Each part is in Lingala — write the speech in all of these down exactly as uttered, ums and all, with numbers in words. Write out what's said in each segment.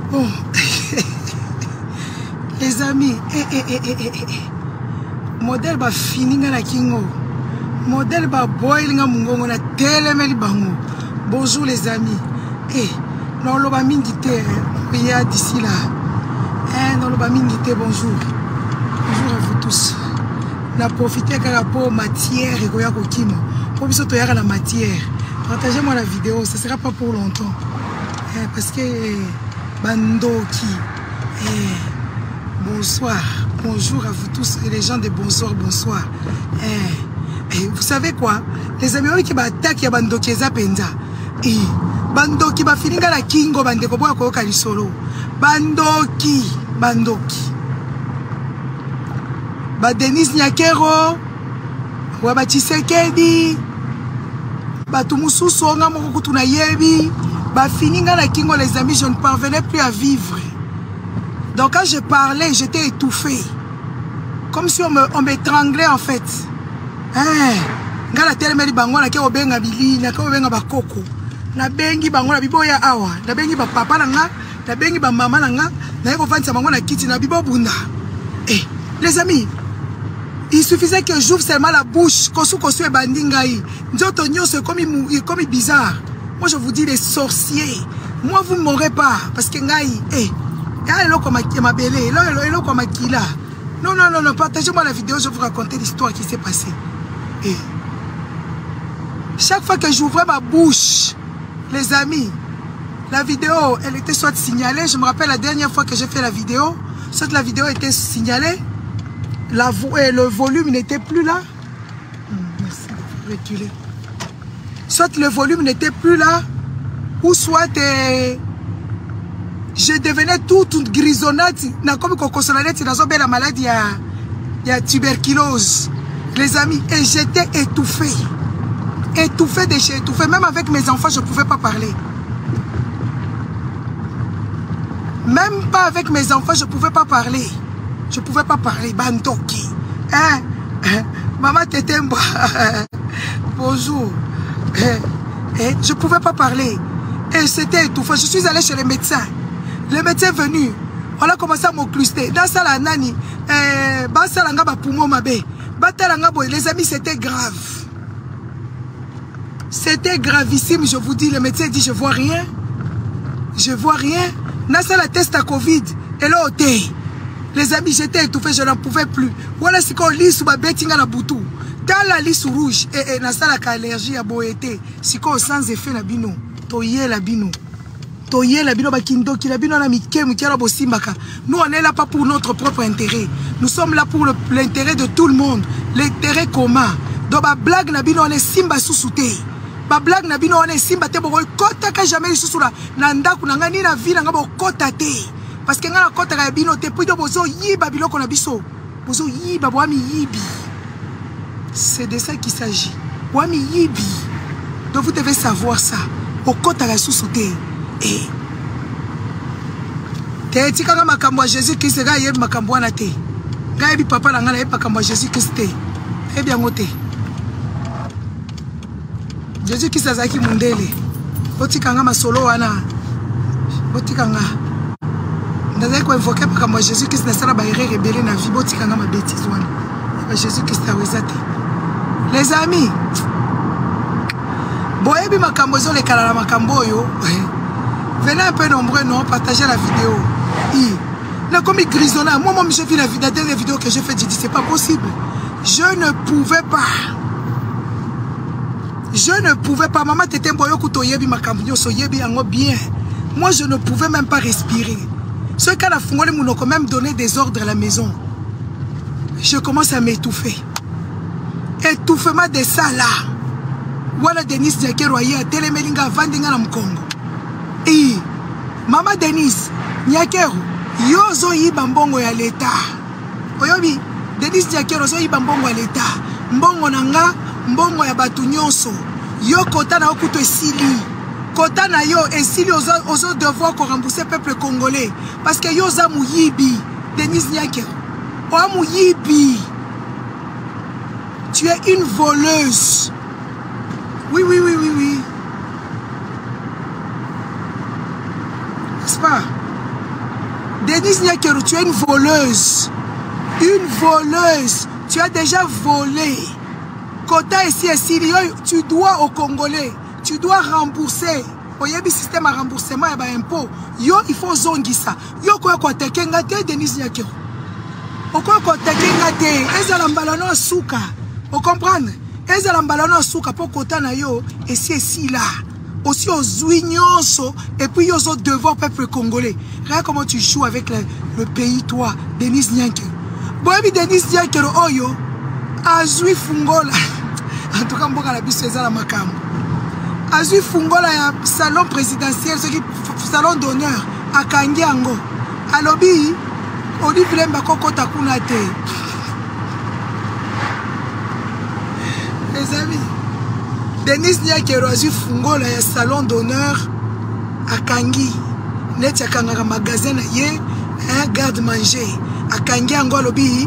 Bon. Les amis, eh, eh, eh, eh, eh, eh. Modèle ba fini na kingo. Modèle ba boy nga mungongo na telemeli bango. Bonjour les amis. Eh, non lo ba mingité, paya d'ici là. Eh, non lo ba mingité, bonjour. Bonjour à vous tous. Na profiter car pour matière et koya kokimo. Pour biso to yaka na matière. Partagez-moi la vidéo, ça sera pas pour longtemps. Eh, parce que bandoki. Eh, bonsoir, bonjour à vous tous et les gens de bonsoir, bonsoir. Eh, eh, vous savez quoi? Les amis qui m'attaquent, il y a bandoki za penza. Eh, bandoki ba fininga la kingo bandeko boa ko kali solo. Bandoki, bandoki. Ba Denis Nyakero, wa ba Tshisekedi, ba tumususu nga moko kutuna yebi, ba fininga la kingo les amis, je ne parvenais plus à vivre. Donc quand je parlais, j'étais étouffé. Comme si on m'étranglait en fait. Hein? Nga la telemeli bango na ke obenga bili, na ke obenga bakoko. Na bengi bango na biboya awa, na bengi ba papa na nga, na bengi ba mama na nga, na yeko vanisa bango na kiti na bibo bunda. Eh, les amis, il suffisait que j'ouvre seulement la bouche, kosu kosu e bandingai. Nzoto nyonso comme comme bizarre. Moi je vous dis les sorciers. Moi vous ne m'aurez pas parce que ngai, eh non, non, non, non, partagez-moi la vidéo, je vais vous raconter l'histoire qui s'est passée. Et chaque fois que j'ouvrais ma bouche, les amis, la vidéo, elle était soit signalée. Je me rappelle la dernière fois que j'ai fait la vidéo, soit la vidéo était signalée, la vo le volume n'était plus là. Merci de reculer. Soit le volume n'était plus là, ou soit... Eh, je devenais toute grisonnante. Na comme coconsolette dans la maladie il y a tuberculose. Les amis, et j'étais étouffé. Étouffé de chez étouffé. Même avec mes enfants, je ne pouvais pas parler. Même pas avec mes enfants, je ne pouvais pas parler. Je ne pouvais pas parler. Bandoki. Hein? Maman Tétemba. Bonjour. Et je ne pouvais pas parler. Et c'était étouffé. Je suis allée chez les médecins. Le médecin est venu, on a commencé à m'occluster. Dans ça, la nani, les amis, c'était grave. C'était gravissime, je vous dis. Le médecin dit, je vois rien. Je vois rien. Dans ça, la test à Covid. Et là, les amis, j'étais étouffé, je n'en pouvais plus. Voilà ce qu'on lit sous ma betting à la boutou. Dans la liste rouge, et dans ça, la allergie à boété. Si qu'on sans effet, la bino. Toye la bino. Nous, on n'est là pas pour notre propre intérêt. Nous sommes là pour l'intérêt de tout le monde. L'intérêt commun. Donc, la blague, on est simba sous-souté. La blague, on est simba te boko kota ka jamais sous la nanda kunanga ni na vie nga bo kota te. Parce que nga kota ka bino te puido bozo yiba biloko na biso. Bozo yiba bo ami yibi. C'est de ça qu'il s'agit. Bo ami yibi. Donc vous devez savoir ça. Au kota ka sous-souté. Eh. Te tika makambo Jésus Christ ga yeb makambo na te. Ga yebi papa na ngana yeb makambo Jésus Christ te. Eh bien ngote. Jésus Christ azaki mundele. Otika nga masolo wana. Otika nga. Ndaza ko invoquer makambo Jésus Christ na sala ba erreur rebelle na vie botika nga ma bêtise wana. Ba Jésus Christ awezate. Les amis. Boyebi makambo zo le kala makambo yo. Venez un peu nombreux, non? Partagez la vidéo. Là, comme il grisonna, moi, moi, j'ai vu la, la dernière vidéo que j'ai faite, j'ai dit, c'est pas possible. Je ne pouvais pas. Je ne pouvais pas. Maman, t'étais un boyo kuto yebi makambunyo, so yebi ango bien. Moi, je ne pouvais même pas respirer. Ce cas la fungole mouno quand même donner des ordres à la maison. Je commence à m'étouffer. Étouffement de ça là. Voilà Denis Nyakero ya telemelinga vandinga na mkongo. Eh, Mama Denise, Nyakero, yo zo yiba mbongo ya leta. Oyobi, Denise Nyakero zo yiba mbongo ya leta. Mbongo nanga, mbongo ya batu nyonso. Yo kota na okuto esili. Kota na yo esili ozo, ozo devoir ko rembourser peuple congolais. Parce que yo za muyibi, Denise Nyakero. Oa muyibi. Tu es une voleuse. Oui, oui, oui, oui, oui. N'est-ce pas? Denise Nyakero, tu es une voleuse. Une voleuse. Tu as déjà volé. Kota ici, ici, tu dois au Congolais. Tu dois rembourser. Il y a un système à remboursement et un impôt. Yo, il faut zongisa. Yo, quoi, quoi, t'es qu'un gâté, Denise Nyakero. Au quoi, quoi, t'es qu'un gâté. Eza l'ambalano souka. Vous comprenez? Eza l'ambalano souka pour Kota na yo. Et c'est ici, là. Aussi aux ouignons. Et puis, aux autres devoirs, peuple congolais. Regarde comment tu joues avec le, le pays, toi, Denise Nyakero. Bon, et puis, Denise Nyakero, oh yo. Azui fungola. En tout cas, mboka la biso eza la makam. Azui fungola ya salon présidentiel, ce qui salon d'honneur à Kangiango. Alobi, Olive Lemba koko takuna te. Les amis, Denise Nyakero azui fungola ya salon d'honneur à Kangi. Net ya kangaka magasin na ye, un garde-manger. À Kangiango alobi,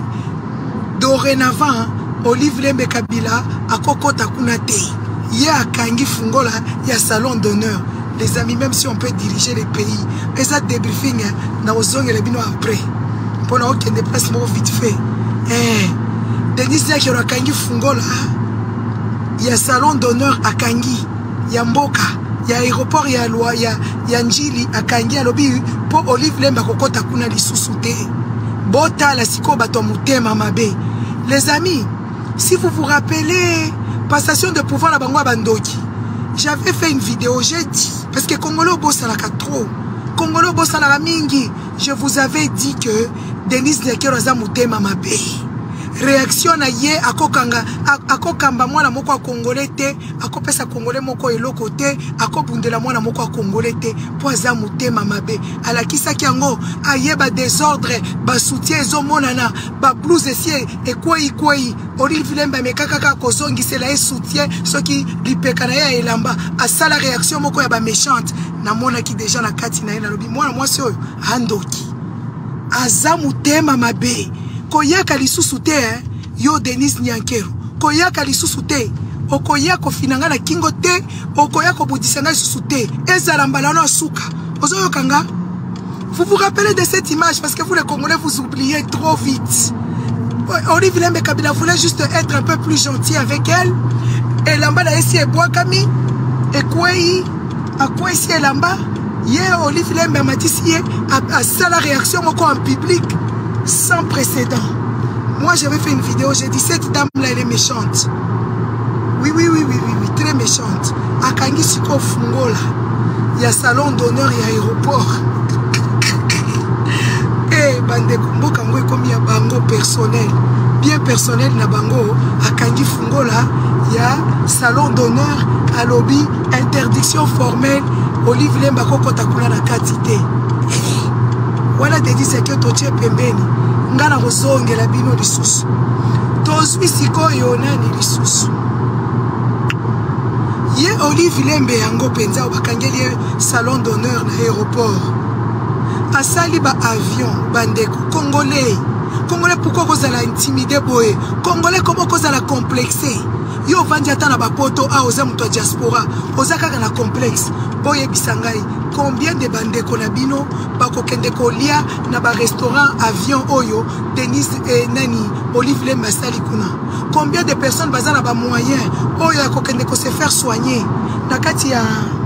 dorénavant, Olive Lembe Kabila a koko takuna te. Il y a Kangi Fungola, il y a salon d'honneur. Les amis, même si on peut diriger les pays, mais ça débriefing, dans aux zones et les bino après. Pour n'a aucun déplacement vite fait. Eh, Denis Nyakero a Kangi Fungola, il y a salon d'honneur à Kangi, il y a Mboka, il y a aéroport, il y a loi, il y a, il y a Njili à Kangi à Lobi pour Olive Lemba koko takuna li sousouté. Bota la siko bato mutema mabe. Les amis, si vous vous rappelez, passation de pouvoir à Bangwa Bandoki, j'avais fait une vidéo, j'ai dit, parce que Congolo Bossalaka trop, Congolo Bossalaka mingi, je vous avais dit que Denise Nyakero aza mutema mabe. Réaction na ye akokanga akokamba mwana moko congolais te akopesa congolais moko eloko te akobundela mwana moko congolais te po aza mutema mabe alakisaki yango ayeba désordre ba soutien ezomonana ba blues esie ekwei kwei Olive Lemba mekaka ka kozongisela e soutien soki lipeka na ya elamba asala réaction moko ya ba méchante na mona ki déjà na kati na ye na lobi mwana mwasi oyo andoki aza mutema mabe. Koyaka lisusu te, eh? Yo Denise Nyakero. Koyaka lisusu te. Okoyako finanga na kingo te. Okoyako budisanga lisusu te. Ezala mbalano asuka. Ozoyo kanga. Vous vous rappelez de cette image parce que vous les Congolais vous oubliez trop vite. Olive Lembe Kabila voulait juste être un peu plus gentil avec elle. Et lamba na esi ebwakami. Et kwei. A kwei si elamba. Ye Olive Lembe matisi a ça la réaction moko en public. Sans précédent. Moi j'avais fait une vidéo, j'ai dit cette dame là elle est méchante. Oui, oui, oui, oui, oui, oui très méchante. À Kangi Siko Fungola, il y a salon d'honneur, il y a aéroport. Et Bande Kumbo Kango est comme il y a bango personnel. Bien personnel na bango. À Kangi Fungola, il y a salon d'honneur, à lobby, interdiction formelle. Olive Lemba Koko Takula na katite. Voilà te dit c'est que toche pembeni ngana rozonge la bino lisusu tozwi sikoyo nani lisusu ye Olive Lembe yango penza bakangeli salon d'honneur na aéroport asali ba avion bandeko congolais congolais pourquoi kozala intimidé boye congolais comment kozala complexé yo vandi ata na bapoto a oza muto diaspora oza kaka na complexe boye bisangai. Combien de bandeko na bino bako kende kolia na ba restaurant avion oyo Denise et nani Olive Lemba sali kuna. Combien de personnes baza na ba moyens oyo ko kende ko se faire soigner na kati ya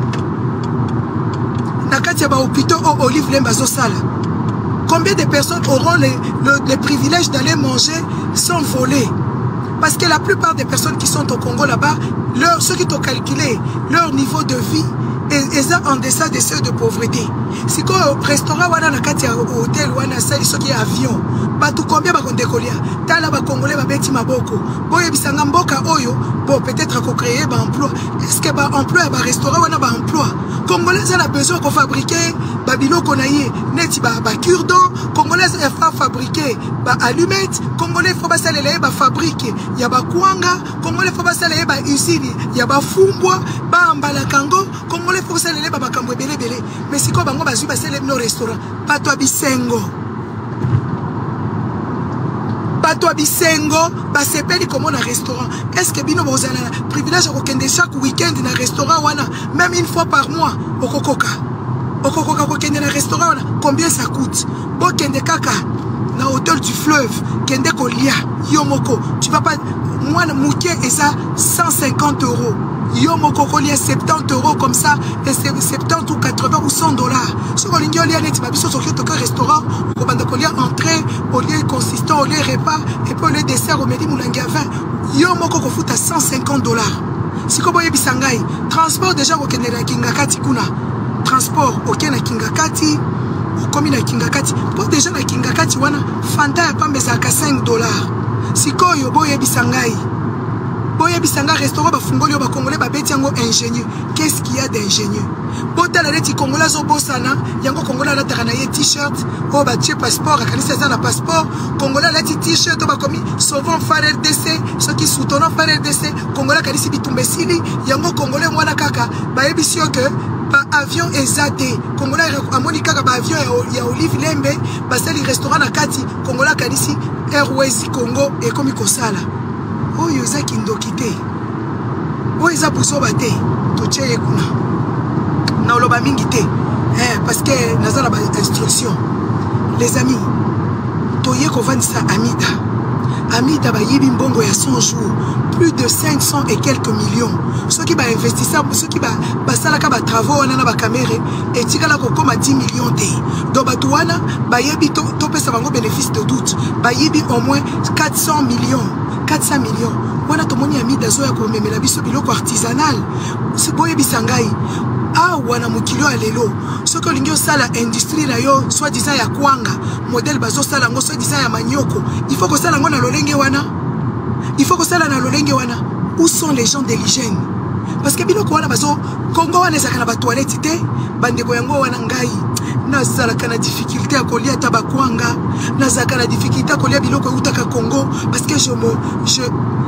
na kati ya ba hôpitaux o Olive Lemba zo sala. Combien de personnes auront les le, les privilèges d'aller manger sans voler? Parce que la plupart des personnes qui sont au Congo là-bas, leur ceux qui t'ont calculé leur niveau de vie et ça en deçà de ceux de pauvreté. Si quoi restaurant wana na kati ya hôtel wana sali soki avion batu combien ba kondekolia tala ba congolais ba beti maboko boye bisanga mboka oyo bon peut-être ko créer ba emploi. Est-ce que ba emploi ba restaurant wana ba emploi congolais a besoin ko fabriquer ba biloko na ye neti ba ba cure-dent congolais fa fabriquer ba allumettes congolais faut ba salela ba fabrique ya ba kwanga congolais faut ba salela ba usine ya ba fumbwa ba mbala kango congolais faut salela ba makambo belé belé mais si ko bango bazui ba salela no restaurant pas toi bisengo pas toi bisengo ba sepeli comme un restaurant. Est-ce que bino vous avez le privilège de chaque week-end dans un restaurant wana même une fois par mois au kokoka okokoka kokende na restaurant combien ça coûte? Bo kende kaka na hôtel du fleuve kende kolia yomoko tu vas pas moi mouké et ça cent cinquante euros yomoko kolia soixante-dix euros comme ça et c'est soixante-dix ou quatre-vingts ou cent dollars ce qu'on dit olia net babiso sur un restaurant au banda kolia entrée au lieu consistant au lieu repas et puis au lieu dessert au midi moulangi à vingt yomoko ko fout à cent cinquante dollars si ko boye bisangai transport déjà ko kende na kingakati kuna transport ok na kingakati comme na kingakati pour déjà na kingakati wana fanta ya pambe za ka cinq dollars sikoyo boye bisangai boye bisanga restaurant ba fungoli ba congolais ba beti yango ingénieux qu'est-ce qu'il y a d'ingénieux bota la leti congolais zo bosana yango congolais la terana ye t-shirt o ba tie passeport akanisa za na passeport congolais la t-shirt o ba komi sauvons F A R D C ceux qui soutenons F A R D C congolais kanisi bitumbesili yango congolais mwana kaka ba ebisio que ba avion ezate congolais amoni kaka ba avion ya Olive Lembe ba sali restaurant na kati congolais kanisi Airways Congo et komi kosala oyo eza kindoki te oyo eza buzoba te tocheye kuna na oloba mingi te eh, parce que naza na ba instruction les amis toye kovandisa Amida Amida bayibi mbongo ya cent jours plus de cinq cents et quelques millions ceux qui ba investisseur ceux qui ba basalaka ba travaux wana na ba caméra etikala kokoma dix millions te donc bato wana bayebi to topesa bango bénéfice de doute bayibi au moins quatre cents millions quatre cents millions wana tomoni Amida zo ya komemela biso biloko artisanal siboye bisangai ah wana mukilo alelo soko lingio sala industrie na yo soit disant ya kwanga modèle bazo sala ngo soit disant ya manyoko il faut que sala ngo na lolenge wana il faut que sala na lolenge wana où sont les gens de l'hygiène parce que biloko wana bazo Congo wana ezaka na ba toilette te bandeko yango wana ngai nazalaka na difficulté à kolia tabakwanga nazalaka na difficulté à kolia biloko utaka Congo parce que je me je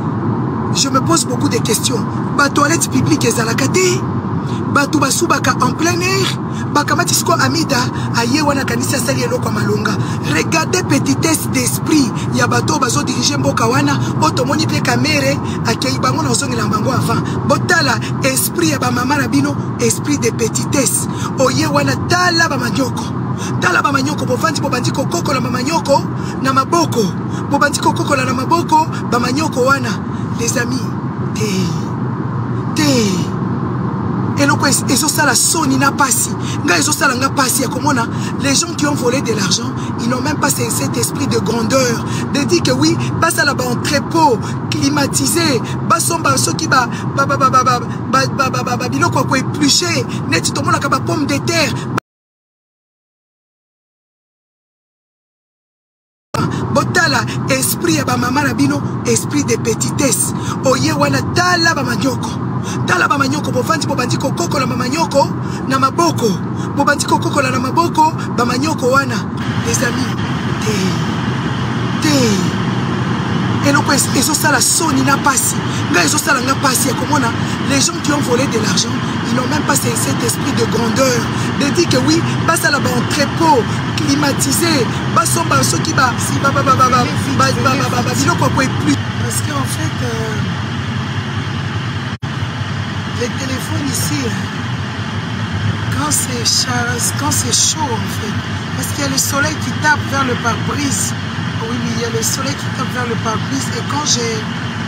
je me pose beaucoup de questions ba toilette publique ezalaka te batu basubaka en plein air bakamati siko Amida aye wana kanisa sali eloko malonga regardez petitesse d'esprit ya bato bazo diriger mboka wana otomoni pe kamere akei bango na ozongela bango avant botala esprit ya ba mama na bino esprit de petitesse oye wana tala ba manyoko tala ba manyoko bovandi bobandi kokoko na mamanyoko na maboko bobandi kokoko na maboko ba manyoko wana les amis te te eloko ezosala soni na pasi nga ezosala nga pasi ya komona les gens qui ont volé de l'argent ils n'ont même pas cet esprit de grandeur de dire que oui basala ba entrepôt climatisé basomba soki ba ba ba ba ba ba ba ba biloko ko éplucher neti tomona ka ba pomme de terre botala esprit ya ba mama na bino esprit de petitesse oye wana tala ba manyoko tala ba manyoko bovandi bobandi kokoko na mamanyoko na maboko bobandi kokoko na maboko ba manyoko wana les amis te te eloko ezosala soni na pasi nga ezosala nga pasi ya komona les gens qui ont volé de l'argent ils n'ont même pas cet esprit de grandeur de dire que oui basala ba entrepôt climatisé basomba soki ba si ba ba ba ba ba ba biloko ko plus parce que en fait euh, les téléphones ici, quand c'est quand c'est chaud en fait, parce qu'il y a le soleil qui tape vers le pare-brise. Oui, oui, il y a le soleil qui tape vers le pare-brise. Et quand j'ai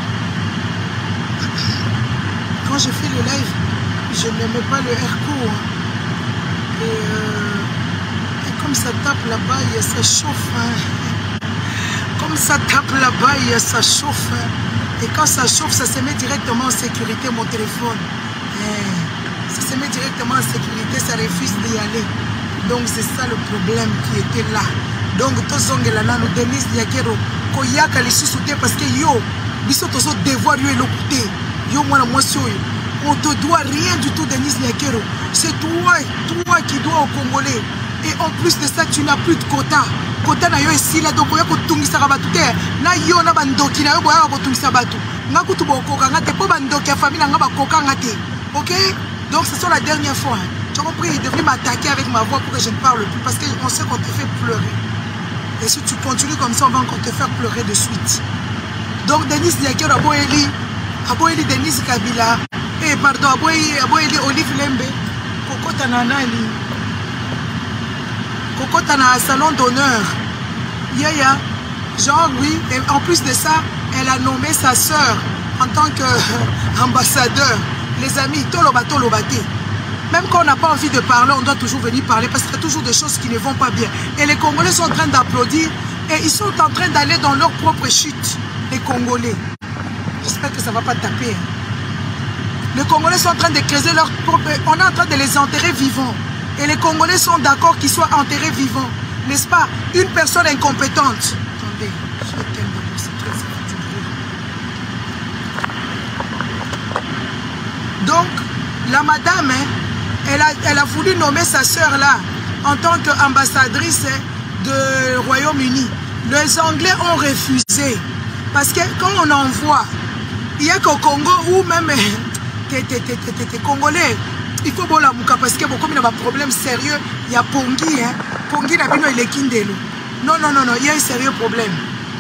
quand je fais le live, je ne mets pas le air court. Et, euh, et comme ça tape là-bas, ça chauffe. Hein. Comme ça tape là-bas, ça chauffe. Hein. Et quand ça chauffe, ça se met directement en sécurité, mon téléphone. Et ça se met directement en sécurité, ça refuse d'y aller. Donc c'est ça le problème qui était là. Donc, tozongelana no Denise Yakero, koyaka les sous-soutés parce que yo, biso tozo devoir yo élocuter. Yo mwana mwasi oyo. On te doit rien du tout, Denise Yakero. C'est toi, toi qui dois au Congolais. Et en plus de ça, tu n'as plus de quota. Quota na yo ici là, donc oya kotungisa batu te. Na yo na bandoki na yo boya kotungisa batu. Nga kutu bokoka nga te po bandoki ya famille nga bakoka nga te. OK? Donc ce sont la dernière fois. Tu as compris, il devrait m'attaquer avec ma voix pour que je ne parle plus parce qu'on sait qu'on te fait pleurer. Et si tu continues comme ça, on va encore te faire pleurer de suite. Donc Denis Yakero Aboeli, Aboeli Denis Kabila, eh pardon, Aboeli Olive Lembe, Koko Tananani. Kokota na salon d'honneur. Yeah, yeah. Genre, oui. Et en plus de ça, elle a nommé sa sœur en tant qu'ambassadeur. Les amis, toloba tolobate. Même quand on n'a pas envie de parler, on doit toujours venir parler parce qu'il y a toujours des choses qui ne vont pas bien. Et les Congolais sont en train d'applaudir et ils sont en train d'aller dans leur propre chute. Les Congolais. J'espère que ça ne va pas taper. Les Congolais sont en train de creuser leur propre... On est en train de les enterrer vivants. Et les Congolais sont d'accord qu'ils soient enterrés vivants. N'est-ce pas? Une personne incompétente. Attendez, je t'aime d'abord, c'est très important. Donc, la madame, hein, elle, a, elle a voulu nommer sa sœur là en tant qu'ambassadrice du Royaume-Uni. Les Anglais ont refusé. Parce que quand on envoie, il n'y a qu'au Congo ou même les Congolais, il faut bon la mouka parce que beaucoup de problèmes sérieux. Il y a Pongi, hein. Pongi n'a pas eu Kindelo. Non, non, non, non, il y a un sérieux problème.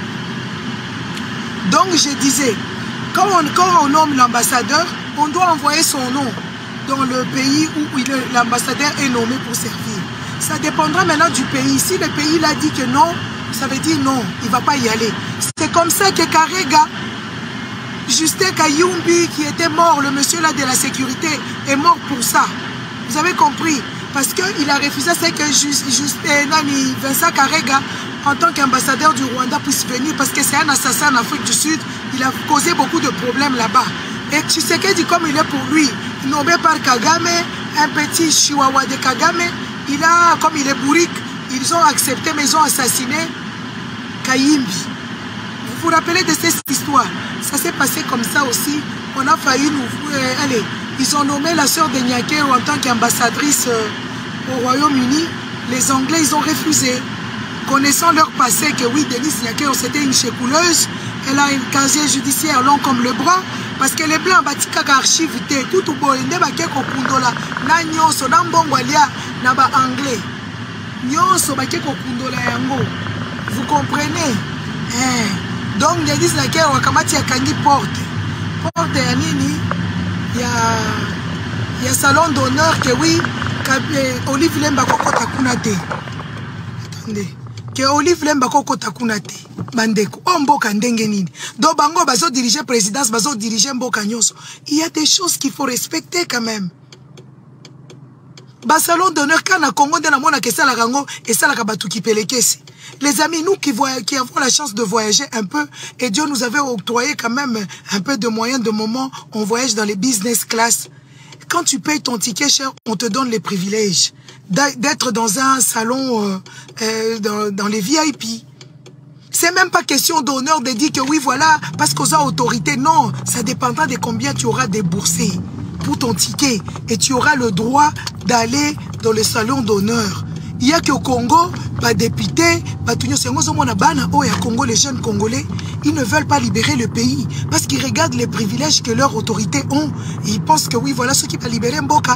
Donc je disais, quand on, quand on nomme l'ambassadeur, on doit envoyer son nom dans le pays où l'ambassadeur est nommé pour servir. Ça dépendra maintenant du pays. Si le pays l'a dit que non, ça veut dire non, il ne va pas y aller. C'est comme ça que Karega, Justin Kayumbi, qui était mort, le monsieur là de la sécurité, est mort pour ça. Vous avez compris? Parce qu'il a refusé, c'est que Justin Nani, Vincent Karega, en tant qu'ambassadeur du Rwanda, puisse venir, parce que c'est un assassin en Afrique du Sud, il a causé beaucoup de problèmes là-bas. Et Tshisekedi, comme il est pour lui, nommé par Kagame, un petit chihuahua de Kagame, il a, comme il est bourrique, ils ont accepté, mais ils ont assassiné Kayimbi. Vous vous rappelez de cette histoire? Ça s'est passé comme ça aussi. On a failli nous... Euh, allez, ils ont nommé la sœur de Nyakero en tant qu'ambassadrice euh, au Royaume-Uni. Les Anglais, ils ont refusé. Connaissant leur passé, que oui, Denise Nyakero, c'était une chécouleuse. Elle a un casier judiciaire long comme le bras. Parce que les Blancs, batika archive, tout ou bon, ne ba keko kundola, na nyonso, na mbongwalia, na ba anglais. Nyonso ba keko kundola yango. Vous comprenez? Eh. Donc, il y a des gens qui ont kangi porte. Porte, il y a nini? Il y a, il y a salon d'honneur que oui, Olive Lemba Koko Takunate. Attendez. Que Olive Lemba Koko Takunate. Bandeko. Oh, mboka ndenge nini. Donc, bango, bazo diriger présidence, bazo diriger mboka nyonso. Il y a des choses qu'il faut respecter quand même. Ba salon d'honneur, quand na Congo, de la mona que ça la rango, et ça la kabatu qui pelekesi. Les amis, nous qui, qui avons la chance de voyager un peu, et Dieu nous avait octroyé quand même un peu de moyens, de moments, on voyage dans les business class. Quand tu payes ton ticket cher, on te donne les privilèges d'être dans un salon, euh, euh, dans, dans les V I P. C'est même pas question d'honneur de dire que oui, voilà, parce qu'on a autorité. Non, ça dépendra de combien tu auras déboursé pour ton ticket. Et tu auras le droit d'aller dans le salon d'honneur. Il y a qu'au Congo, pas député, pas tout le monde, Congo, les jeunes Congolais, ils ne veulent pas libérer le pays parce qu'ils regardent les privilèges que leurs autorités ont. Et ils pensent que oui, voilà ceux qui vont libérer Mboka,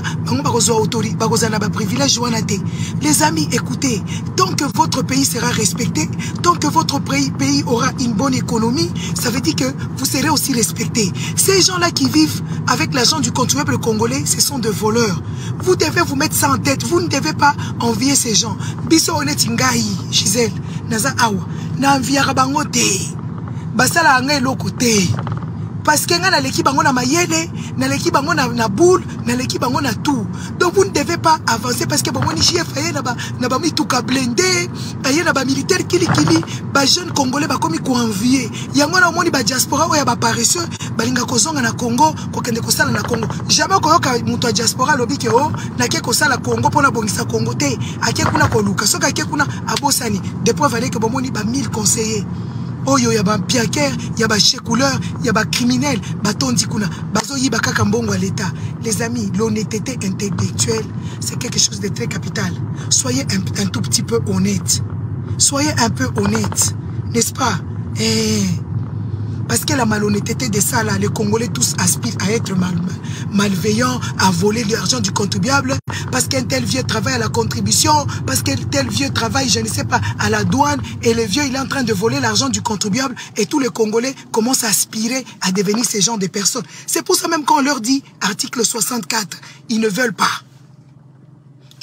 les amis, écoutez, tant que votre pays sera respecté, tant que votre pays aura une bonne économie, ça veut dire que vous serez aussi respecté. Ces gens-là qui vivent avec l'argent du contribuable congolais, ce sont des voleurs. Vous devez vous mettre ça en tête. Vous ne devez pas envier ces gens. Biso honnête ngai, Gisèle, naza awa, na enviara bango te. Basala anga eloko te. Parce que nga na leki bango na mayele, na leki bango na, na boule, na leki bango na tout. Donc vous ne devez pas avancer parce que bango ni chef aye na ba na ba mituka blindé, aye na ba militaire kili kili, ba jeune congolais ba komi ko envier. Yango na moni ba diaspora oya ba paresseux, balinga kozonga na Congo, ko kende ko sala na Congo. Jamais ko yoka muto diaspora lobi ke o na ke ko sala Congo pona bongisa Congo te, ake kuna ko luka, soka ake kuna abosani, depuis valait que bomoni ba mille conseillers. Oh yo, yaba piaker, yaba checouleur, yaba criminel, batondi kuna, bazo yiba kaka mbongo à l'État. Les amis, l'honnêteté intellectuelle, c'est quelque chose de très capital. Soyez un, un tout petit peu honnête. Soyez un peu honnête, n'est-ce pas? Eh, parce que la malhonnêteté de ça, là, les Congolais tous aspirent à être mal, malveillants, à voler l'argent du contribuable, parce qu'un tel vieux travaille à la contribution, parce qu'un tel vieux travaille, je ne sais pas, à la douane, et le vieux, il est en train de voler l'argent du contribuable, et tous les Congolais commencent à aspirer à devenir ces gens de personnes. C'est pour ça même qu'on leur dit, article soixante-quatre, ils ne veulent pas.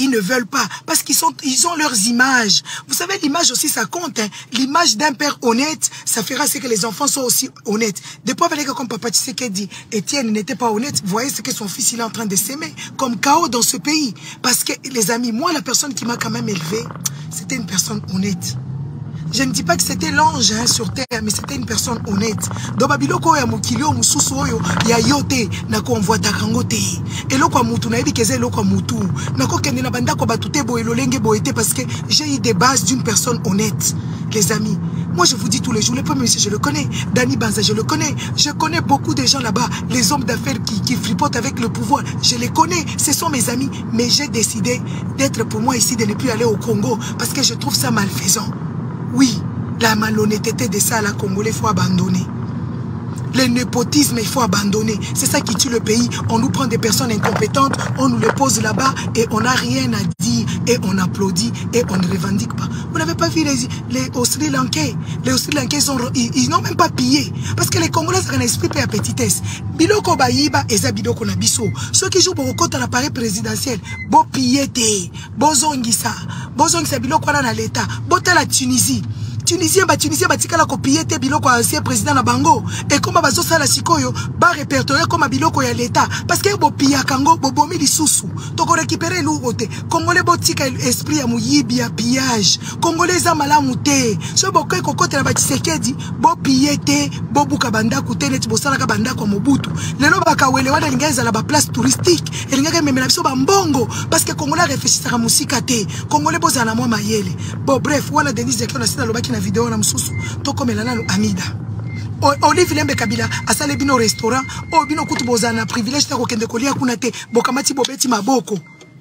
ils ne veulent pas. Parce qu'ils sont, ils ont leurs images. Vous savez, l'image aussi, ça compte. Hein. L'image d'un père honnête, ça fera ce que les enfants soient aussi honnêtes. Depuis avec comme Papa Tshisekedi dit, Étienne n'était pas honnête, vous voyez ce que son fils il est en train de s'aimer. Comme chaos dans ce pays. Parce que, les amis, moi, la personne qui m'a quand même élevé, c'était une personne honnête. Je ne dis pas que c'était l'ange hein, sur terre, mais c'était une personne honnête. Dans Babiloko ya mukilio mususu oyo ya yote na konvoita kangote. Eloko ya mutu na yebi keze eloko ya mutu. Na ko kende na banda ko batute bo elolenge boete parce que j'ai eu des bases d'une personne honnête. Les amis, moi je vous dis tous les jours, le premier ministre je le connais, Dani Banza je le connais, je connais beaucoup de gens là-bas, les hommes d'affaires qui, qui fripotent avec le pouvoir, je les connais, ce sont mes amis, mais j'ai décidé d'être pour moi ici, de ne plus aller au Congo parce que je trouve ça malfaisant. Oui, la malhonnêteté de ça, la Congolais, il faut abandonner. Le népotisme, il faut abandonner. C'est ça qui tue le pays. On nous prend des personnes incompétentes, on nous les pose là-bas et on n'a rien à dire et on applaudit et on ne revendique pas. Vous n'avez pas vu les, les au Sri Lankais. Les Sri Lankais, ils, ils n'ont même pas pillé. Parce que les Congolais, c'est un esprit à petitesse. Biloko Bayiba et Zabiloko Nabiso. Ceux qui jouent pour le compte à l'appareil présidentiel, bo pillete, bo zongisa, bo zongisa biloko na l'État, bo la Tunisie. Tunisien, ba Tunisien, ba tika la copier te biloko ancien président na bango. Et comme bazo sala sikoyo, ba répertorier comme biloko ya l'État. Parce que bo pia kango, bo bomi li susu. Toko récupérer l'ourote. Congolais bo tika esprit ya muyibi ya pillage. Congolais za malamu te. So bo kwe kokote na ba Tshisekedi, bo piyete, bo buka banda kutene ti bo sala ka banda kwa Mobutu. Lelo ba kawele wana lingeza la ba place touristique. Et lingaka memela biso ba mbongo parce que Congolais réfléchissaka musika te. Congolais bo za na mwa mayele. Bon bref, wana Denis Zekio na sina lobaki na vidéo na msusu toko melana lo Amida Olive Lembe Kabila asale bino restaurant o bino kutu bozana privilège ta ko kende kolia kuna te bokamati bobeti maboko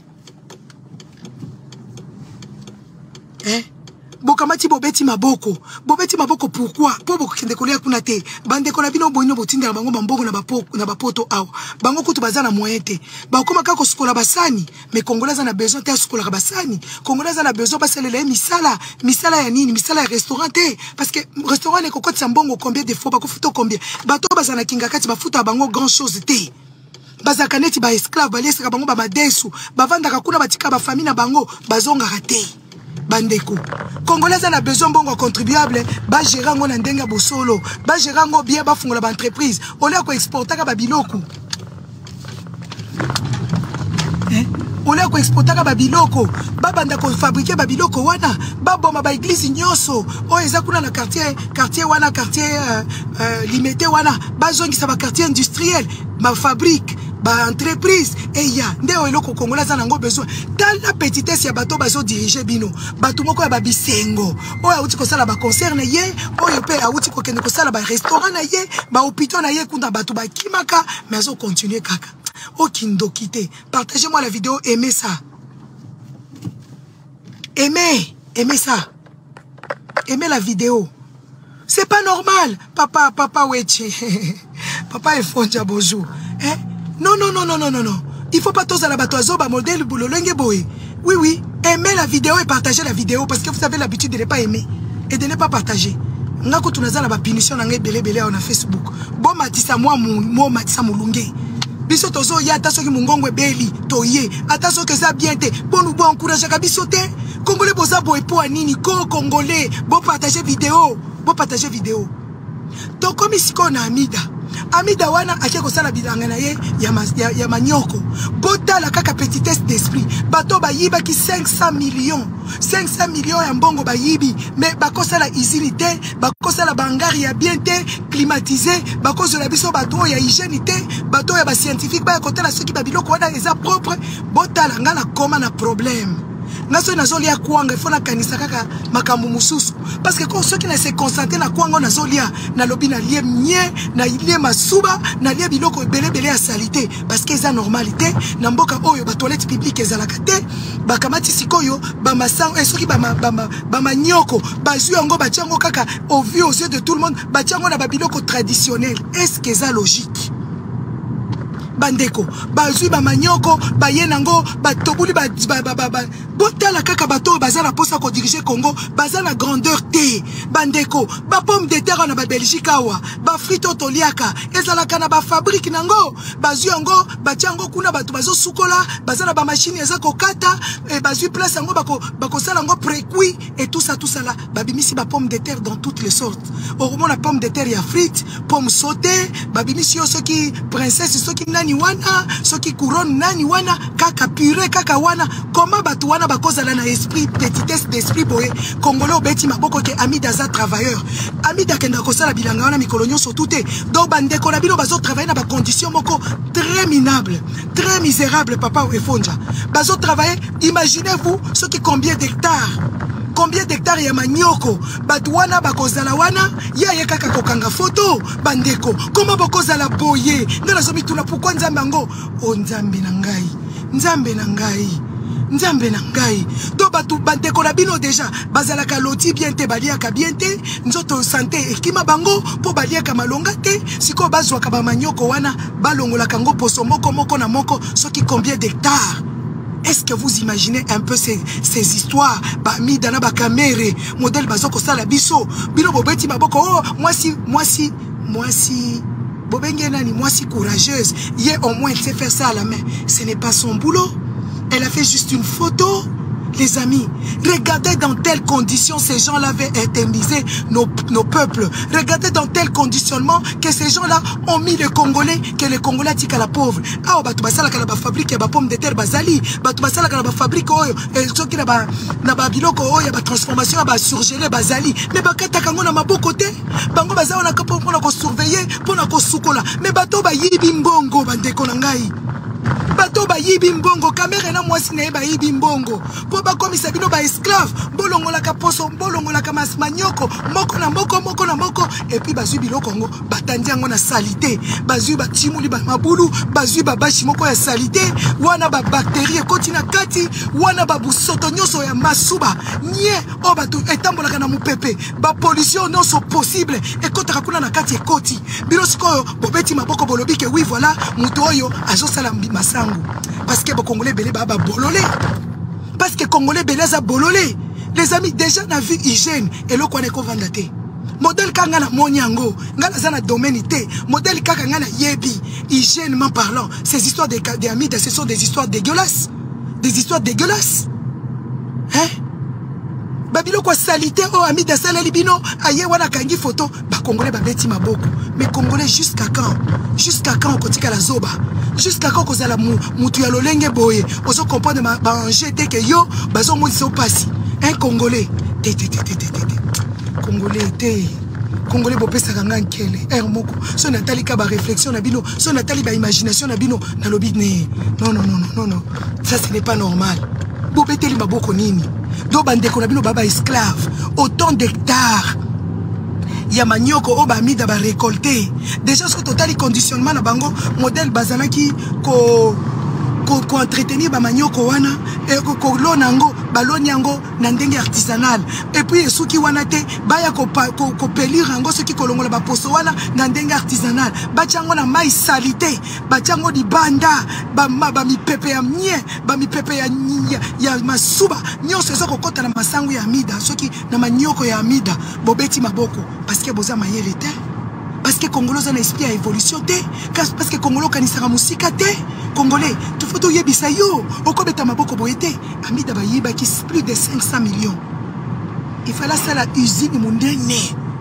eh bokamati bobeti maboko bobeti maboko pourquoi po boko kende kolia kuna te bande ko na bino bonyo botinda bango bambongo na bapoko na bapoto aw bango kutu bazana moyete ba koma kako sukola basani mais Congolais na besoin te sukola basani Congolais na besoin baselele misala misala ya nini misala ya restaurant te parce que restaurant ne kokoti mbongo combien de fois ba ko futo combien bato bazana kinga kati ba futa bango grand chose te bazaka neti ba esclave ba lesa bango ba madesu bavanda kakuna batika ba famille na bango bazonga raté bandeko Congolais a besoin bon contribuable ba gérer ngo na ndenga bosolo ba gérer ngo bien ba fungola ba entreprise on a ko exporter ka ba biloko hein on a ko exporter ka ba biloko ba banda ko fabriquer ba biloko wana ba bomba ba église nyoso o eza kuna na quartier quartier wana quartier euh, euh, limité wana ba zongi sa ba quartier industriel ba fabrique ba entreprise et ya ndeo eloko Congolais za nango besoin dans la petitesse ya bato bazo diriger bino bato moko ya ba bisengo o ya uti ko sala ba concert na ye o yo pe ya uti ko kende ko sala ba restaurant na ye ba hôpital na ye kuna bato ba kimaka mais azo continuer kaka o kindo kité partagez-moi la vidéo aimez ça aimez aimez ça aimez la vidéo c'est pas normal papa papa weche papa est fonja bonjour hein. Non, non, non, non, non, non, non. Il faut pas tous à la batoiseau, ba modèle, boulot, boy. Oui, oui. Aimez la vidéo et partagez la vidéo parce que vous avez l'habitude de ne pas aimer et de ne pas partager. Nga ko tunaza la ba punition na ngebele bele na Facebook. Bon matisa moi mo matisa mulunge. Biso tozo ya ataso ki mungongwe beli toye. Ataso que ça bien te. Bon nous bon encourager ka biso te. Congolais boza boy po anini ko Congolais. Bon partager vidéo. Bon partager vidéo. Donc comme ici qu'on a Amida. Amida wana akia kosala bidanga na ye ya, ya, ya manyoko bota la kaka petitesse d'esprit bato bayiba ki cinq cents millions cinq cents millions ya mbongo bayibi mais bakosala usine te bakosala bangari ya bien te climatisé bakozola biso bato ya hygiène te bato ya ba scientifique ba kotala ceux qui ba biloko wana eza propre bota la ngala koma na problème naso nazolia kuanga ifona kanisa kaka makambo mususu parce que quand ceux qui ne se concentrer na kuanga nazolia na lobi na lie mie na lie masuba na lie biloko bele bele ya salité parce que ça normalité na mboka oyo ba toilette publique ezalaka te bakamati sikoyo ba masango et soki ba ba ba manyoko bazui yango ba tiango kaka au vu aux yeux de tout le monde ba tiango na ba biloko traditionnel est-ce que ça logique bandeko bazui ba manioko ba yenango ba tobuli ba ba ba ba botala kaka bato bazana posa ko diriger Congo bazana grandeur te bandeko ba pomme de terre na ba Belgique awa ba frito toliaka ezalaka na ba fabrique nango bazui yango ba tiango kuna bato bazo sukola bazana ba machine eza kokata e bazui place yango bako bako sala ngo précuit et tout ça tout ça là babimisi ba pomme de terre dans toutes les sortes au la pomme de terre ya frites pomme sautée babimisi yo soki princesse soki nani wana soki couronne nani wana kaka purée kaka wana comment bato wana bakozala na esprit petitesse d'esprit boye congolais obeti maboko ke Amida za travailleur Amida kenda kosala bilanga wana mikolo nyonso tout te donc bandeko na bino bazo travailler na ba conditions moko très minable très misérable papa efonja bazo travailler imaginez-vous soki combien d'hectares combien d'hectares ya manioko batwana bakozala wana ya ye kaka kokanga photo bandeko comment bakozala boye ngala somi tuna pourquoi nzambe ngo o nzambe na ngai nzambe na ngai nzambe na ngai to batu bandeko na bino déjà bazala ka loti bien te balia ka bien te nzoto santé ekima bango po balia ka malonga te siko bazwa ka ba manioko wana balongola kango poso moko moko na moko soki combien d'hectares. Est-ce que vous imaginez un peu ces, ces histoires? Bah, mi dana ba kamere, modèle bazoko sala biso, bino bobeti baboko, oh, moi si, moi si, moi si, bobenge nani, moi si courageuse, hier au moins elle sait faire ça à la main. Ce n'est pas son boulot. Elle a fait juste une photo. Les amis, regardez dans quelles conditions ces gens-là avaient éternisé nos, nos peuples. Regardez dans tel conditionnement que ces gens-là ont mis les Congolais, que les Congolais tika la pauvre. Ah, bah tu vas la ba fabrique ba pomme de terre bazali, bah tu vas la ba fabrique oyo, et ceux qui na ba na ba biloko oyo ba transformation ba surgelé bazali. Mais ba kata kango na maboko te, bango bazali na kapo pour na ko surveiller, pour na ko sukola. Mais bato ba yibi mbongo bandeko na ngai. Bato ba yibi mbongo kamera na mwasi na ba yibi mbongo po ba komisa bino ba esclave bolongo la kaposo bolongo la kamas manyoko moko na moko moko na moko et puis bazui biloko ngo batandi yango na salité bazui ba timuli ba mabulu bazui ba bashi moko ya salité wana ba bactérie ekoti na kati wana ba busoto nyoso ya masuba nye o bato etambolaka na mupepe ba pollution non so possible ekota kuna na kati ekoti bino sikoyo bobeti maboko bolobi ke oui voilà muto oyo azo sala masango parce que les Congolais belé baba bololé parce que Congolais belé za bololé les amis déjà na vu hygiène et le quoi ne kovandate modèle kanga na monyango ngala za na domaine té modèle kaka ngana yebi hygiènement parlant ces histoires de des amis ce sont des histoires dégueulasses des histoires dégueulasses hein babilo kwa salité oh ami de sala libino aye wana kangi photo ba Congolais ba beti maboko mais Congolais jusqu'à quand jusqu'à quand kotika la zoba jusqu'à quand kozala mutu ya lolenge boye ozo comprendre ma ba enjeu te ke yo bazo monisa au passé un Congolais té té té té té Congolais té Congolais bopesa kanga nkele er moko so natali ka ba réflexion na bino so natali ba imagination na bino na lobi ne non non non non non ça ce n'est pas normal bopeteli maboko nini do bandeko na bino baba esclave autant d'hectares ya manioko o ba mida ba récolter déjà ce total conditionnement na bango modèle bazanaki ko ko, ko entretenir ba manioko wana e ko, ko lonango balonyango na ndenge artisanal et puis esuki wana te baya ko ko, ko pelir ngo soki kolongola ba poso wana na ndenge artisanal bachango na mai salité bachango di banda ba ba mi pepe ya mie ba mi pepe ya ya, ya masuba nyonso soko kota na masangu ya Amida soki na manioko ya Amida bobeti maboko parce que boza mayele te parce que Congolais ont un esprit à évolution te parce que Congolais kanisaka musika te Congolais tu faut to yebisa yo okobeta maboko boyete Amida ba yiba ki plus de cinq cents millions il fallait ça la usine mondaine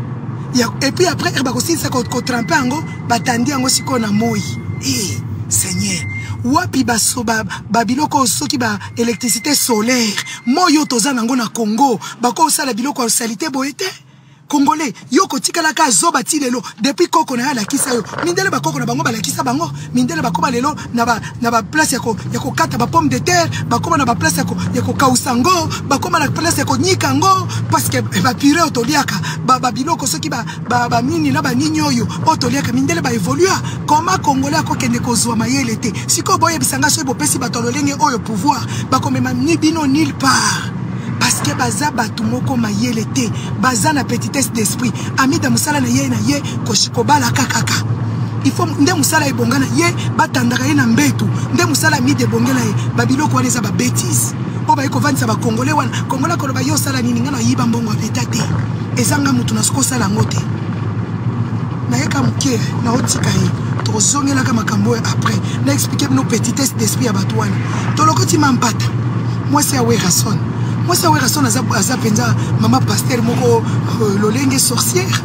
et puis après ba ko sisa ko tremper ango batandi ango siko na moi eh Seigneur wapi basoba babiloko soki ba électricité solaire moyo toza nango na Congo bako sala biloko en salité boyete Congolais, yoko tikala ka zoba tilelo depuis koko na la kisa yo mindele ba koko na bango ba la kisa bango mindele ba koba lelo na ba na ba place yako yako kata ba pomme de terre ba koma na ba place yako yako kausango ba koma na place yako nyikango parce que ba pire otoliaka ba ba biloko soki ba ba ba nini na ba nini oyo otoliaka mindele ba évolua comment Congolais ko kende ko zwa mayele te siko boye bisanga so bo pesi ba tololenge oyo pouvoir ba komema ni bino nulle part. Parce que baza batu moko mayele te baza na petitesse d'esprit Amida musala na ye na ye koshikobala kakaka il faut nde musala ebongana ye batandaka ye na mbetu nde musala mi de bongela ye babiloko wana eza ba bêtise o ba eko vandisa ba congolais wana congolais ko ba yo sala nini ngana yiba mbongo leta te ezanga mutu na siko sala ngote na yeka muke na otika ye to zongela ka makambo après na expliquer nos petitesses d'esprit à batouane to lokoti mampata moi c'est awe rason moi c'est awe rason aza aza penza mama pasteur moko lolenge sorcière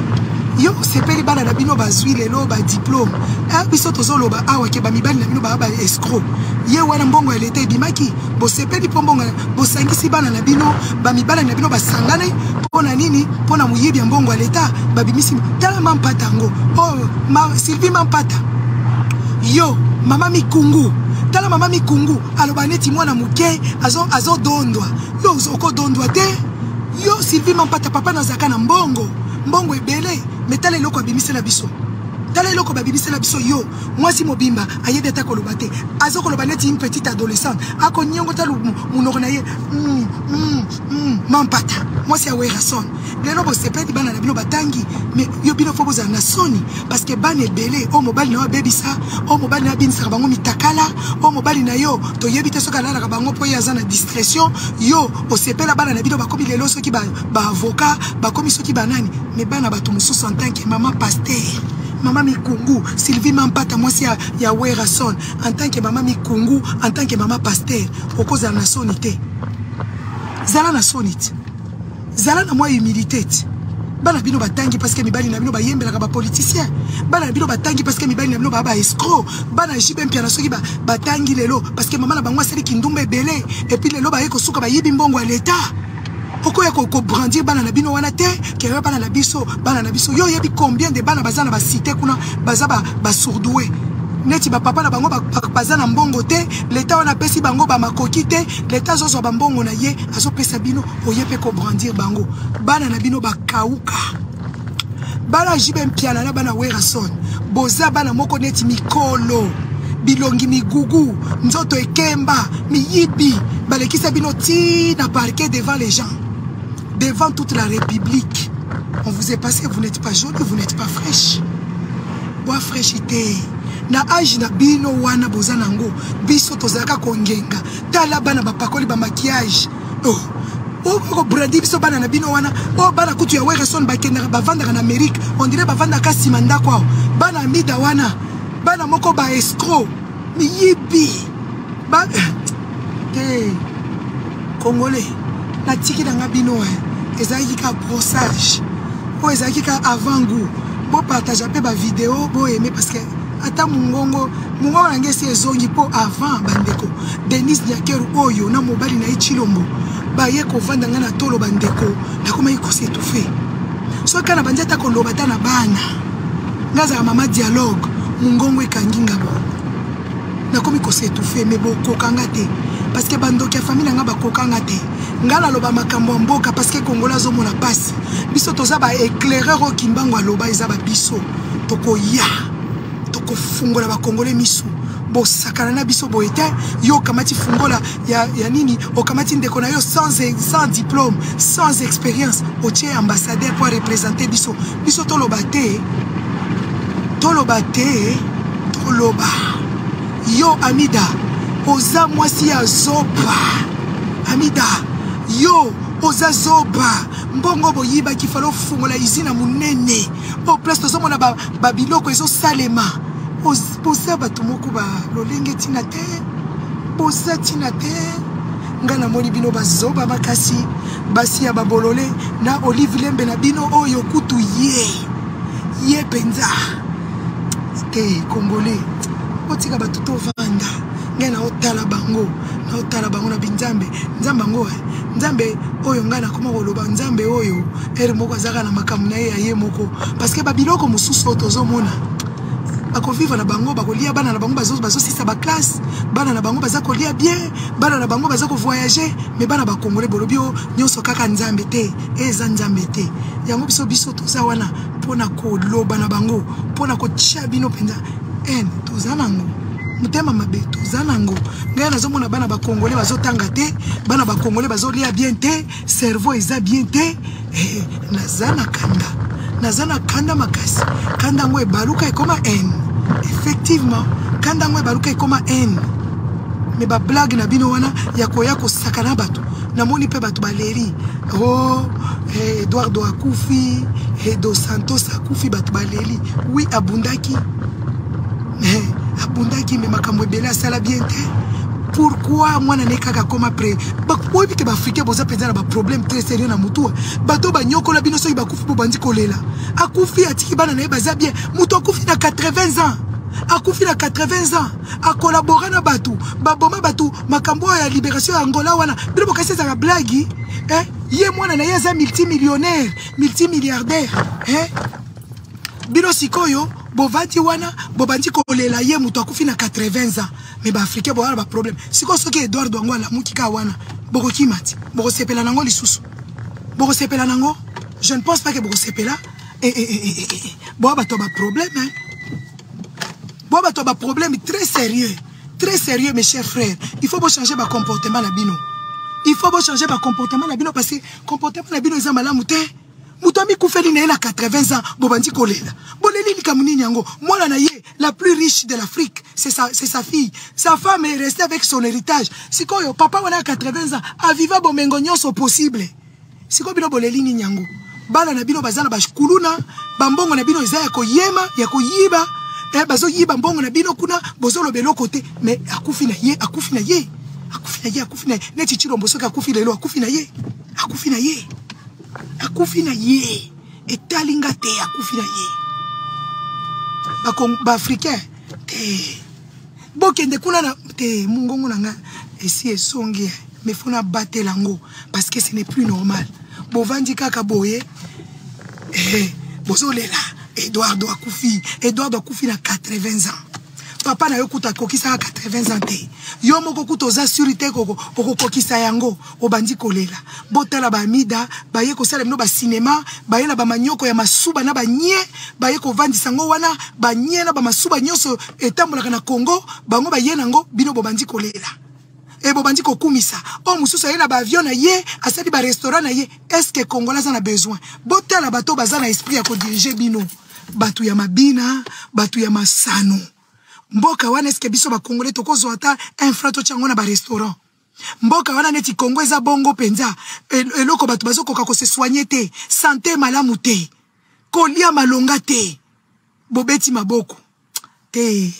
yo sepeli bana na bino bazwi lelo ba diplôme ah biso tozoloba awa ke ba mibali na bino ba ba escroc ye wana mbongo elete bimaki bo sepeli pombongo bo sangisi bana na bino ba mibali na bino basangane pona nini pona muyibi mbongo eleta ba bimisi tala mampata ngo oh ma Sylvie mampata yo mama mikungu tala mama mikungu aloba neti mwana muke azo azo dondwa yo zoko dondwa te yo Sylvie mampata papa na zaka na mbongo mbongo ebele metale loko abimisela biso tala loko babimisela biso yo mwasi mobimba ayebi ata koloba te azo koloba neti une petite adolescente ako nyongo talo munoko na ye mm, mm, mm, mampata mwasi awe rason lelo bo sepedi bana na bino batangi mais yo bino fo boza na soni parce que bana ebele o mobali na bebisa o mobali na binsa bango mitakala o mobali na yo to yebi te soka la bango po yaza na discrétion yo o sepela bana na bino bakomi lelo soki ba ba avocat bakomi soki banani mais bana bato mususu en tant que maman pasteur Maman Mikungu, Sylvie Mampata, moi c'est ya Werason, en tant que maman Mikungu, en tant que maman pasteur, au cause de la sonité. Zala na sonite. Zala na moi humilité. Bana bino batangi parce que mibali na bino ba yembela ka ba politicien. Bana bino batangi parce que mibali na bino ba ba escroc. Bana jibe mpia na soki ba batangi lelo parce que maman na bango seli kindumba belé et puis lelo ba yeko suka ba yibi mbongo à l'état. Pourquoi il faut brandir bana na bino wana te ke bana na biso bana na biso yo yebi combien de bana bazana ba cité kuna bazaba ba sourdoué neti ba papa na bango ba bazana mbongo te l'état wana pesi bango ba makoki te l'état zozo ba mbongo na ye azo pesa bino oyepe ko brandir bango bana na bino ba kauka bana jibe mpiana na bana Werason boza bana moko neti mikolo bilongi migugu nzoto ekemba miyibi balekisa bino ti na parquet devant les gens devant toute la République. On vous est passé, vous n'êtes pas jaune, vous n'êtes pas fraîche. Bois fraîchité. Na âge na bino wana bozanango. Biso tozaka kongenga. Tala bana ba pakoli ba maquillage. Oh. Oh, oh, brandi biso bana na bino wana. Oh, bana kutu ya Werason ba kenda ba vanda en Amérique. On dirait ba vanda ka simanda kwa. Bana mida wana. Bana moko ba escroc. Mi yibi. Ba hey. Congolais. Na tiki na ngabino eh. Ezaki ka brossage. O ezaki ka avant goût. Bo partage pe ba vidéo bo aimer parce que ata mungongo mungongo ngesi ezongi po avant bandeko. Denis Nyakeru oyo na mobali na ichilombo. Ba ye ko vanda ngana tolo bandeko. Na koma iko s'étouffer. So kana banjata ko lobata na bana. Ngaza mama dialogue mungongo ekanginga bo. Na koma iko s'étouffer mais bo kokanga te. Parce que bandoki ya famille nga ba kokanga te. Ngala loba makambo mboka parce que Kongola zo mona passe. Biso toza ba éclaireur o kimbango aloba eza ba biso. Toko ya. Toko fungola ba Congolais misu. Bo sakana na biso bo ete yo kamati fungola ya ya nini o kamati ndeko na yo sans sans diplôme, sans expérience, o tie ambassadeur pour représenter biso. Biso to loba te. To loba te. To loba. Yo Amida, oza mwasi ya zoba. Amida yo oza zoba mbongo boyiba kifalo fungola izina munene o place tozo mona ba babiloko ezo salema posa bato moko ba lolenge tina te posa tina te ngana moni bino bazoba makasi basi ya babolole na Olive Lembe na bino oyo kutu ye ye penza te Congolais otika bato to vanda ngena otala bango na otala bango na binzambe nzamba ngo nzambe oyo ngana koma koloba nzambe oyo ere moko azaka na makamu na ye aye moko parce que babiloko mususu tozo mona bako vivre na bango bako lia bana na bango bazo bazo sisa ba classe bana na bango bazako lia bien bana na bango bazako voyager mais bana ba Congolais bolobio nyonso kaka nzambe te eza nzambe te yango biso biso toza wana pona ko loba na bango pona ko chabino penza en toza nango mutema mabe tozanango ngaya nazomona bana ba Congolais bazotanga te bana ba Congolais bazolia bien te cerveau eza bien te eh nazana kanda nazana kanda makasi kanda ngo ebaluka ekoma haine effectivement kanda ngo ebaluka ekoma haine mais ba blague na bino wana ya koya ko sakana bato na moni pe bato baleri oh eh, Eduardo akufi et Dos Santos akufi bato baleri oui abundaki eh, abundaki mais makambo ebele sala bien te. Pourquoi moi n'ai qu'à comme après? Pourquoi que les Africains ont un problème très sérieux dans le monde? Bato ba nyoko la bino so ba kufi bo bandi kolela. Akufi atiki bana na baza bien. Muto akufi na quatre-vingts ans. Akufi na quatre-vingts ans. A collaborer na batu. Ba boma batu makambo ya libération ya Angola wana. Bino bokase za blagi. Eh? Ye mwana na yeza multimillionnaire, multimilliardaire. Eh? Bino sikoyo bovati wana bobandi kolela ye muto akufi na quatre-vingts ans. Mais les Africains ont un problème. Si vous avez Eduardo Ango, la Moukika Wana, Borokimati, Borosepela Nango, les sous. Borosepela Nango, je ne pense pas que Borosepela. Et, et, et, et, et. Bon, bah, tu as un problème, hein. Bon, bah, tu as un problème très sérieux. Très sérieux, mes chers frères. Il faut changer mon comportement, la bino. Il faut changer mon comportement, la bino, parce que comportement, la bino, ils ont mal mouté. Moutomi Koufeli n'a quatre-vingts ans, Bobandi Kolela. Boleli Likamuni Nyango, moi la naïe, la plus riche de l'Afrique, c'est sa, sa fille. Sa femme est restée avec son héritage. Si quoi, papa on a quatre-vingts ans, à vivre Bomengonion sont possibles. Si quoi, bino Boleli Nyango, Bala na bino bazana bashkuluna, Bambongo na bino Isaiah Koyema, Yako Yiba, eh, Bazo Yiba, Bambongo na bino kuna, Bozo le belo côté, mais Akoufi na ye, Akoufi na ye, Akoufi na ye, Akoufi na ye, Netichiro Mbosoka Akoufi lelo, Akoufi na ye, Akoufi na ye. Akufi na ye etalinga te akufi na ye ba ba africain te bokende kuna na te mungongo nanga esi esongi mais fona battre lango parce que ce n'est plus normal bovandi kaka boye eh bozolela Eduardo akufi Eduardo akufi na quatre-vingts ans papa na yokuta kokisa quatre-vingts ans te yo moko kutoza surité koko okokokisa yango obandi kolela botala ba mida baye ko sala no ba cinéma baye na ba manyoko ya masuba na ba nye baye ko vandisa ngo wana ba nye na ba masuba nyonso etambolaka na Congo bango baye nango bino bobandi kolela e bobandi kokumisa o mususu aye na ba avion na ye asali ba restaurant na ye est-ce que Congolais en a besoin botala bato bazana esprit ya ko diriger bino batu ya mabina batu ya masano mboka wana eske biso ba Congolais tokozo ata infrato chango na ba restaurant mboka wana neti Congo eza bongo penza eloko batu bazokoka ko se soigner te santé malamu te kolia malonga te bobeti maboko te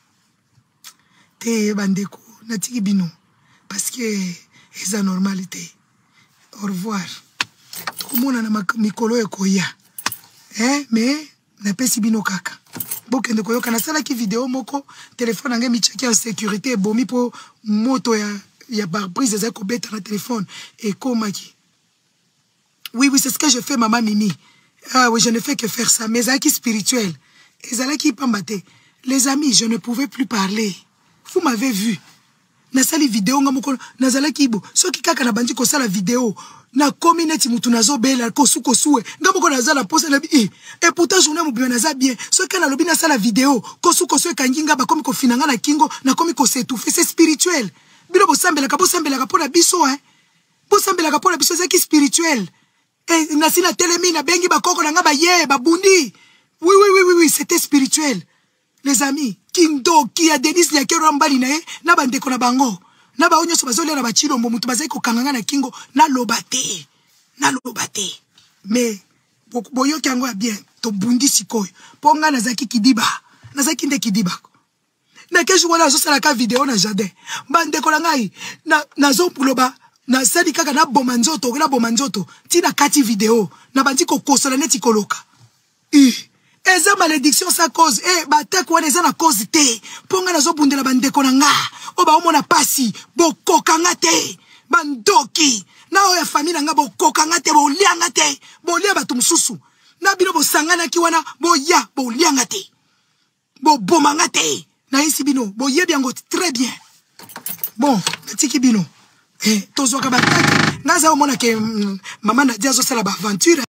te bandeko natiki bino parce que eza normalité. Au revoir. Tout le monde a mikolo ekoya eh mais na pesi bino kaka bokende koyoka na sala ki vidéo moko téléphone anga mi checker en sécurité bomi po moto ya ya barbrise za ko beta na téléphone et komaki. Oui oui c'est ce que je fais maman Mimi. Ah oui je ne fais que faire ça mais ça qui spirituel et ça là qui pambate. Les amis je ne pouvais plus parler. Vous m'avez vu. Na sali vidéo nga moko na zala kibo soki kaka na bandi ko sala vidéo na community mutu nazo bela kosu kosuwe ngaboko na zala posa na bi et pourtant journée mo bien na za bien soki na lobi na sala vidéo kosu kosuwe kanginga ba komi ko finanga na kingo na komi ko s'étouffer c'est spirituel bilo bo sambela ka bo sambela ka pona biso hein bo sambela ka pona biso c'est qui spirituel et na sina telemi na bengi ba koko na nga ba ye ba bundi oui oui oui oui oui c'était spirituel. Les amis, Kindo, qui a Denis Liakero Mbali na na bandeko na bango. Na ba onyo so bazole na ba chilombo mutu bazai ko kanganga na kingo na lobate. Na lobate. Mais boyo kyango ya bien to bundi sikoyo. Ponga na zaki kidiba. Na zaki nde kidiba. Na kesho wala zo sala ka video na jardin. Bandeko na ngai na na zo puloba na sadi kaka na bomanzoto, na bomanzoto. Ti na kati video na bandi ko kosola neti koloka. I eza malédiction sa cause eh batek wana eza na cause te ponga nazo bundela bandeko na nga o ba omona pasi bokoka nga te bandoki na o ya famille nga bokoka nga te bo lianga te bo lia batu mususu na bino bo sangana ki wana bo ya bo lianga te bo boma nga te na isi bino bo yebi yango très bien bon natiki bino eh tozo ka batek ngaza omona ke mm, mama na dia zo sala ba aventure